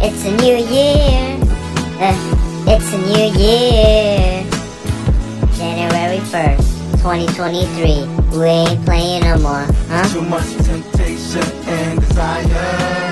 It's a new year. It's a new year. January 1st, 2023. We ain't playing no more, huh? Too much temptation and desire.